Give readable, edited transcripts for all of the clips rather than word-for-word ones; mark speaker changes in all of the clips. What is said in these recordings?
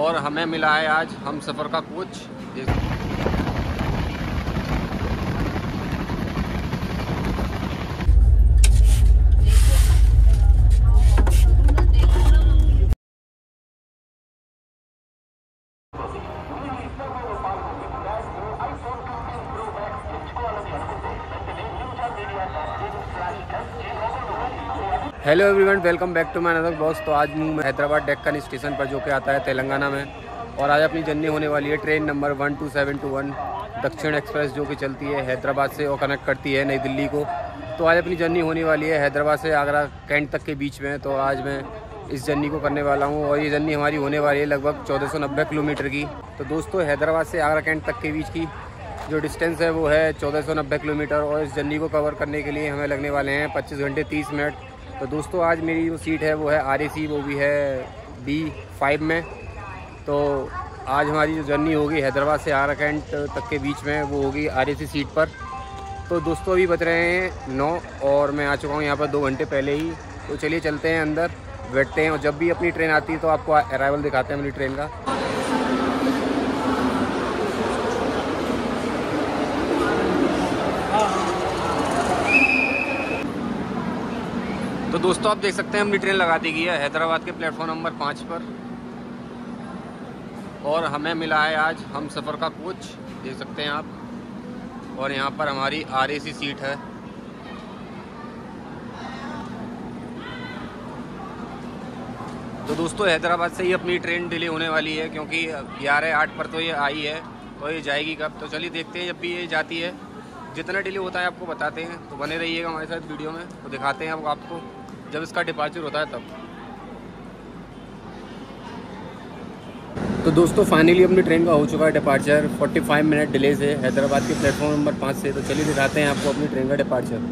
Speaker 1: और हमें मिला है आज हम सफ़र का coach. Hello everyone, welcome back to my another blog. तो आज मैं हैदराबाद डेक्कन स्टेशन पर जो कि आता है तेलंगाना में, और आज अपनी जर्नी होने वाली है ट्रेन नंबर 12721 दक्षिण एक्सप्रेस, जो कि चलती है हैदराबाद से और कनेक्ट करती है नई दिल्ली को। तो आज अपनी जर्नी होने वाली है हैदराबाद से आगरा कैंट तक के बीच में। तो आज मैं इस जर्नी को करने वाला हूँ और ये जर्नी हमारी होने वाली है लगभग 1490 किलोमीटर की। तो दोस्तों, हैदराबाद से आगरा कैंट तक के बीच की जो डिस्टेंस है वो है 1490 किलोमीटर, और इस जर्नी को कवर करने के लिए हमें लगने वाले हैं 25 घंटे 30 मिनट। तो दोस्तों, आज मेरी जो सीट है वो है RAC, वो भी है D5 में। तो आज हमारी जो जर्नी होगी हैदराबाद से आगरा कैंट तक के बीच में वो होगी RAC सीट पर। तो दोस्तों, अभी बज रहे हैं 9 और मैं आ चुका हूँ यहाँ पर 2 घंटे पहले ही। तो चलिए चलते हैं अंदर, बैठते हैं और जब भी अपनी ट्रेन आती है तो आपको अराइवल दिखाते हैं मेरी ट्रेन का। तो दोस्तों, आप देख सकते हैं अपनी ट्रेन लगा दी गई है हैदराबाद के प्लेटफॉर्म नंबर 5 पर, और हमें मिला है आज हम सफ़र का कोच, देख सकते हैं आप। और यहाँ पर हमारी RAC सीट है। तो दोस्तों, हैदराबाद से ही अपनी ट्रेन डिले होने वाली है, क्योंकि 11:08 पर तो ये आई है, तो ये जाएगी कब। तो चलिए देखते हैं, जब भी ये जाती है जितना डिले होता है आपको बताते हैं। तो बने रहिएगा हमारे साथ वीडियो में, तो दिखाते हैं अब आपको जब इसका डिपार्चर होता है तब। तो दोस्तों, फाइनली अपनी ट्रेन का हो चुका है डिपार्चर 45 मिनट डिले से हैदराबाद के प्लेटफॉर्म नंबर 5 से। तो चलिए दिखाते हैं आपको अपनी ट्रेन का डिपार्चर।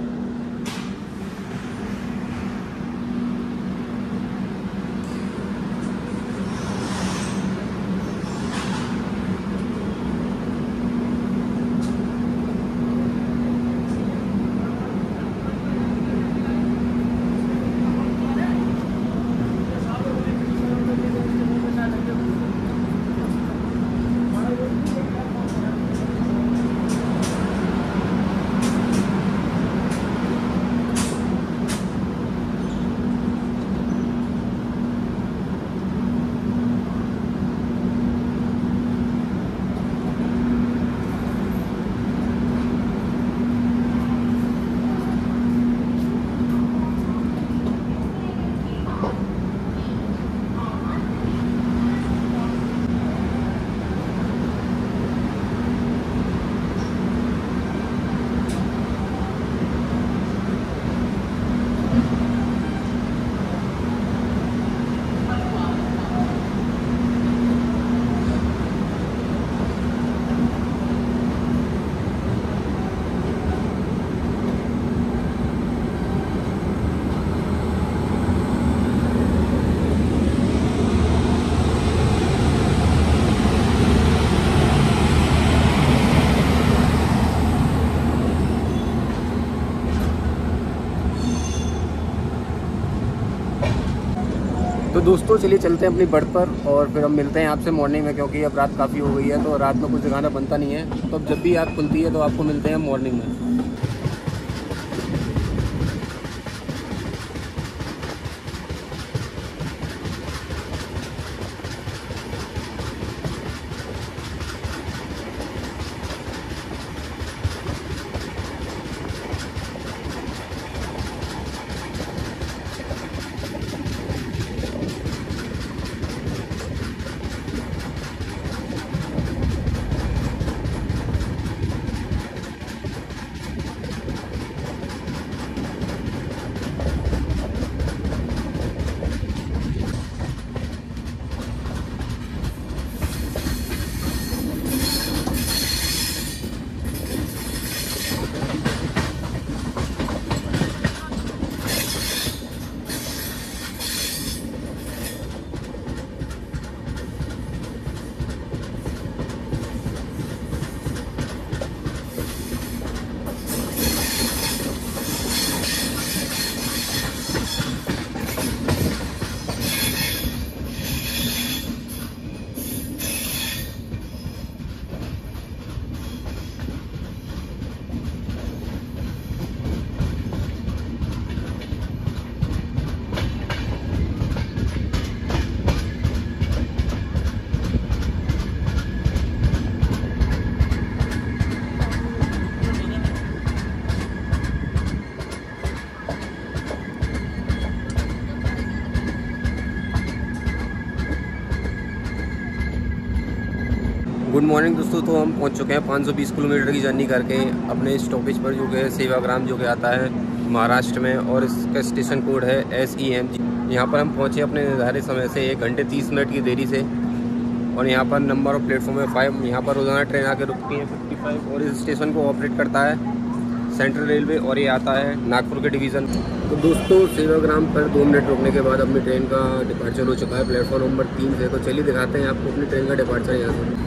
Speaker 1: तो दोस्तों, चलिए चलते हैं अपनी बर्थ पर और फिर हम मिलते हैं आपसे मॉर्निंग में, क्योंकि अब रात काफ़ी हो गई है तो रात में कुछ दिखाना बनता नहीं है। तो अब जब भी आँख खुलती है तो आपको मिलते हैं मॉर्निंग में। गुड मॉर्निंग दोस्तों। तो हम पहुंच चुके हैं 520 किलोमीटर की जर्नी करके अपने स्टॉपेज पर, जो कि है सेवाग्राम, जो कि आता है महाराष्ट्र में, और इसका स्टेशन कोड है SEM। यहाँ पर हम पहुंचे अपने निर्धारित समय से 1 घंटे 30 मिनट की देरी से। और यहाँ पर नंबर ऑफ प्लेटफॉर्म है 5। यहाँ पर रोज़ाना ट्रेन आके रुकती है 55। और इस स्टेशन को ऑपरेट करता है सेंट्रल रेलवे, और ये आता है नागपुर के डिवीज़न। तो दोस्तों सेवाग्राम पर 2 मिनट रुकने के बाद अपनी ट्रेन का डिपार्चर हो चुका है प्लेटफॉर्म नंबर 3 से। तो चलिए दिखाते हैं आपको अपनी ट्रेन का डिपार्चर यहाँ से।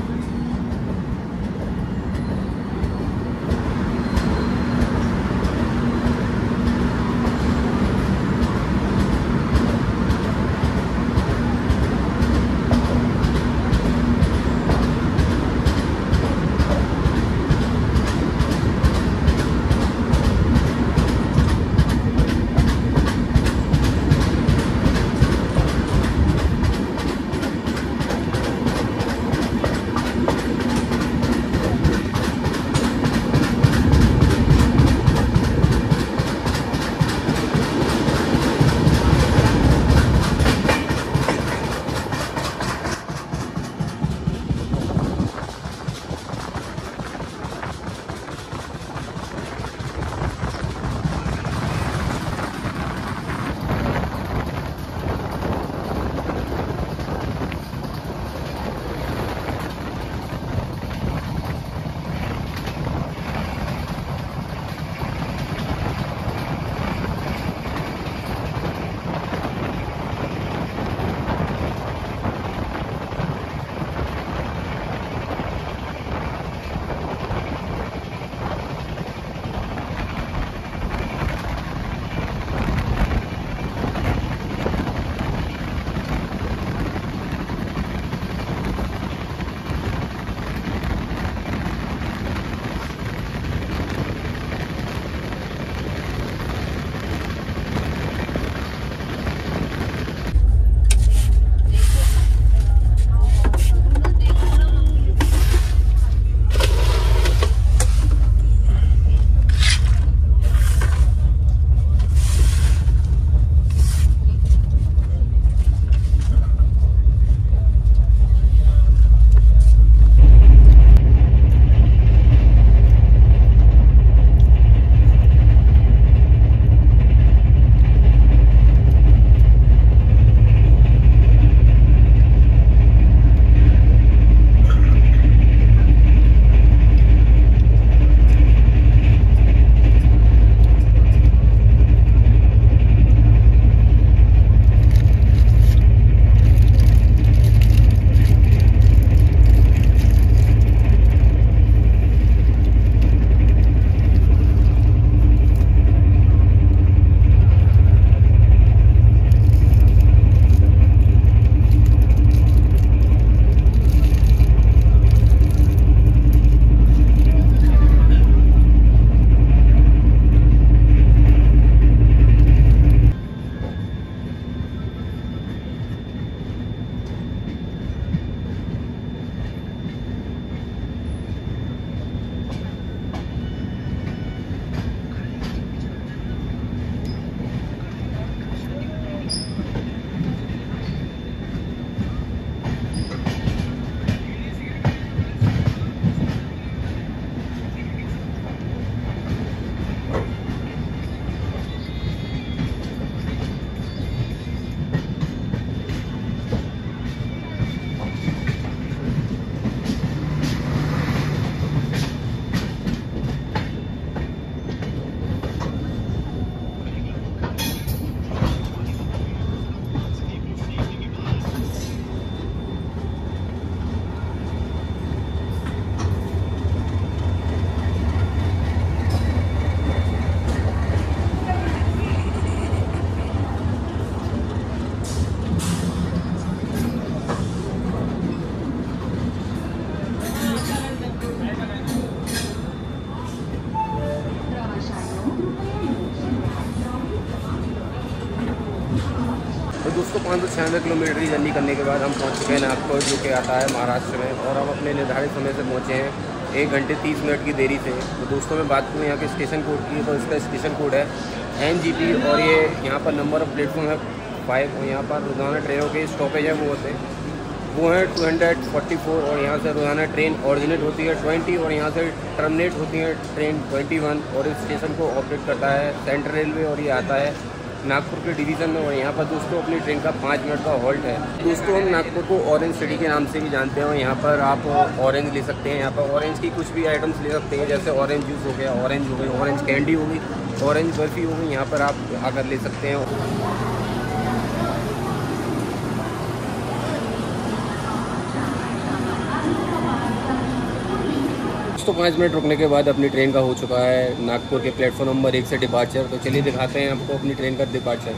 Speaker 1: दोस्तों 596 किलोमीटर की जर्नी करने के बाद हम पहुंच चुके हैं नागपुर, जो कि आता है महाराष्ट्र में। और हम अपने निर्धारित समय से पहुंचे हैं 1 घंटे 30 मिनट की देरी से। तो दोस्तों मैं बात करूँ यहाँ के स्टेशन कोड की, तो इसका स्टेशन कोड है NGP। और ये यहाँ पर नंबर ऑफ प्लेटफॉर्म है 5। और यहाँ पर रोजाना ट्रेनों के स्टॉपेज है वो होते हैं वो है 244 और यहाँ से रोजाना ट्रेन ऑरिजिनेट होती है 20 और यहाँ से टर्मिनेट होती है ट्रेन 21 और इस स्टेशन को ऑपरेट करता है सेंट्रल रेलवे और ये आता है नागपुर के डिवीज़न में। और यहाँ पर दोस्तों अपनी ट्रेन का 5 मिनट का हॉल्ट है। दोस्तों हम नागपुर को ऑरेंज सिटी के नाम से भी जानते हैं और यहाँ पर आप ऑरेंज ले सकते हैं। यहाँ पर ऑरेंज की कुछ भी आइटम्स ले सकते हैं, जैसे ऑरेंज जूस हो गया, ऑरेंज हो गई, ऑरेंज कैंडी हो गई, ऑरेंज बर्फ़ी हो गई, यहाँ पर आप आकर ले सकते हैं। तो 5 मिनट रुकने के बाद अपनी ट्रेन का हो चुका है नागपुर के प्लेटफॉर्म नंबर 1 से डिपार्चर। तो चलिए दिखाते हैं आपको अपनी ट्रेन का डिपार्चर।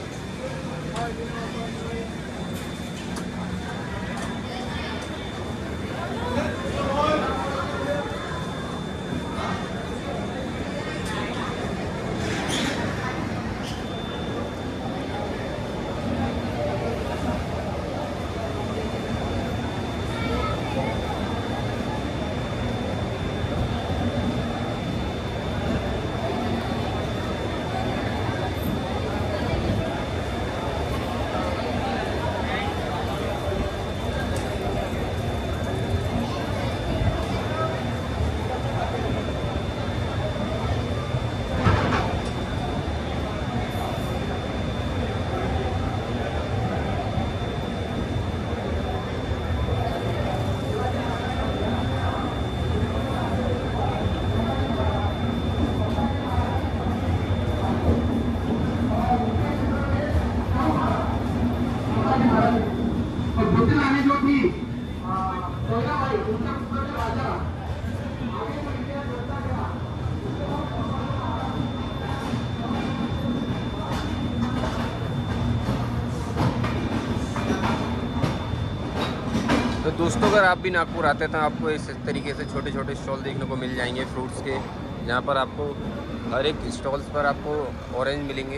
Speaker 1: तो दोस्तों अगर आप भी नागपुर आते हैं तो आपको इस तरीके से छोटे छोटे स्टॉल देखने को मिल जाएंगे फ्रूट्स के, जहाँ पर आपको हर एक स्टॉल्स पर आपको ऑरेंज मिलेंगे।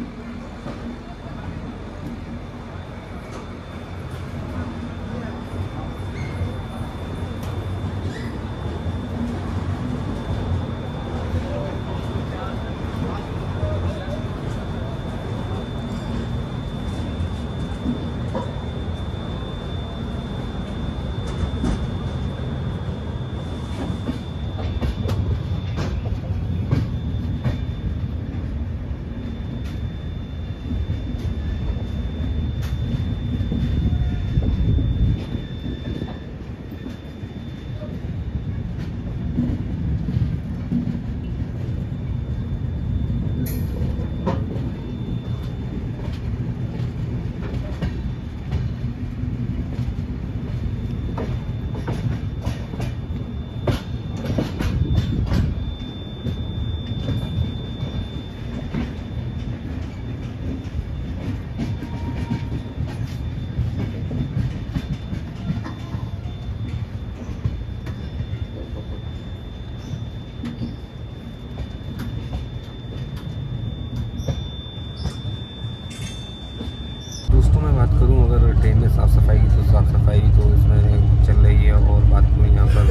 Speaker 1: अगर ट्रेन में साफ़ सफाई की तो साफ़ सफाई तो इसमें चल रही है। और बात करूँ यहाँ पर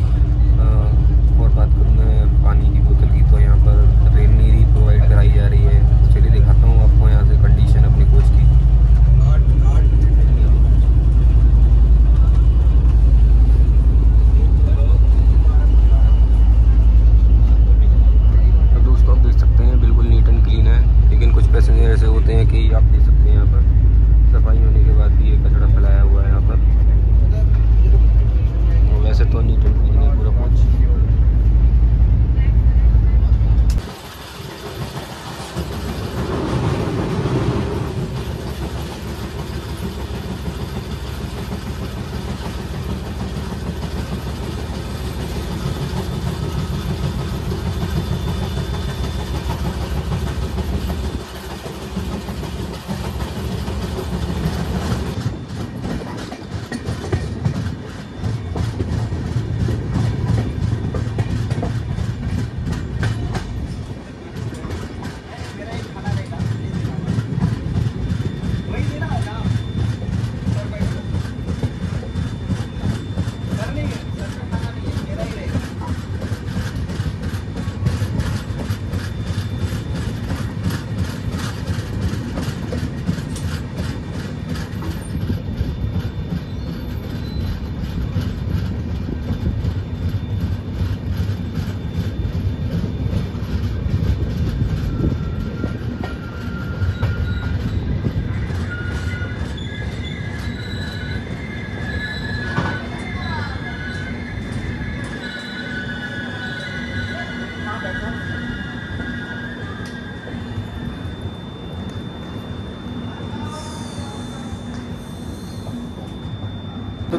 Speaker 1: और बात करूँ मैं पानी की बोतल की, तो यहाँ पर ट्रेन में ही प्रोवाइड कराई जा रही है। चलिए दिखाता हूँ आपको यहाँ से कंडीशन अपनी कोच की। तो दोस्तों आप देख सकते हैं बिल्कुल नीट एंड क्लीन है, लेकिन कुछ पैसेंजर ऐसे होते हैं कि आप देख सकते हैं यहाँ पर सफाई होने के बाद भी ये कचरा फैलाया हुआ है यहाँ पर। और वैसे तो नीट एंड क्लीन है पूरा कुछ।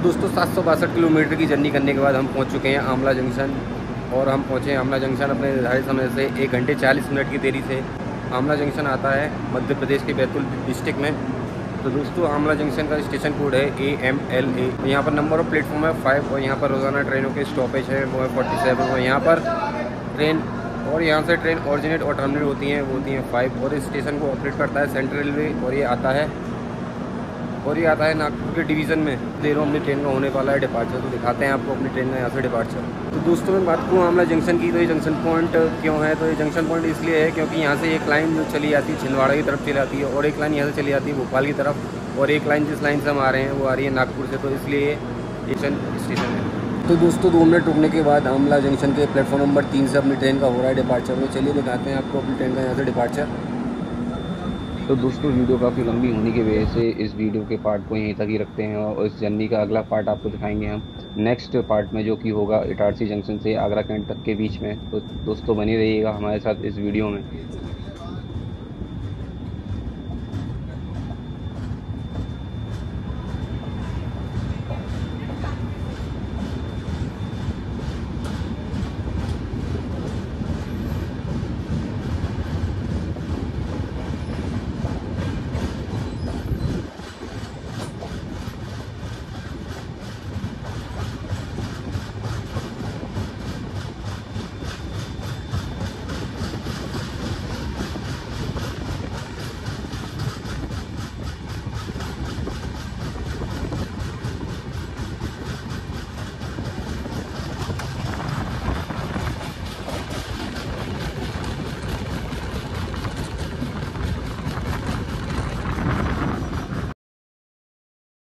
Speaker 1: दोस्तों 762 किलोमीटर की जर्नी करने के बाद हम पहुंच चुके हैं आमला जंक्शन। और हम पहुंचे आमला जंक्शन अपने निर्धारित समय से 1 घंटे 40 मिनट की देरी से। आमला जंक्शन आता है मध्य प्रदेश के बैतूल डिस्ट्रिक्ट में। तो दोस्तों आमला जंक्शन का स्टेशन कोड है AMLA। यहाँ पर नंबर ऑफ प्लेटफॉर्म है 5 और यहाँ पर रोज़ाना ट्रेनों के स्टॉपेज है वो है 47। और यहाँ पर ट्रेन और यहाँ से ट्रेन ऑरिजिनेट और टर्मिनेट होती हैं वो होती हैं 5। और इस स्टेशन को ऑपरेट करता है सेंट्रल रेलवे। और ये आता है नागपुर के डिवीज़न में। देर में अपनी ट्रेन का होने वाला है डिपार्चर, तो दिखाते हैं आपको अपनी ट्रेन का यहाँ से डिपार्चर। तो दोस्तों मैं बात करूँ आमला जंक्शन की, तो ये जंक्शन पॉइंट क्यों है, तो ये जंक्शन पॉइंट इसलिए है क्योंकि यहाँ से एक लाइन जो चली जाती है छिंदवाड़ा की तरफ चली जाती है और एक लाइन यहाँ से चली जाती है भोपाल की तरफ और एक लाइन जिस लाइन से हम आ रहे हैं वो आ रही है नागपुर से। तो इसलिए ये स्टेशन है। तो दोस्तों 2 मिनट रुकने के बाद आमला जंक्शन के प्लेटफॉर्म नंबर 3 से अपनी ट्रेन का हो रहा है डिपार्चर। तो चलिए दिखाते हैं आपको अपनी ट्रेन का यहाँ से डिपार्चर। तो दोस्तों वीडियो काफ़ी लंबी होने की वजह से इस वीडियो के पार्ट को यहीं तक ही रखते हैं और इस जर्नी का अगला पार्ट आपको दिखाएंगे हम नेक्स्ट पार्ट में, जो कि होगा इटारसी जंक्शन से आगरा कैंट तक के बीच में। तो दोस्तों बने रहिएगा हमारे साथ इस वीडियो में।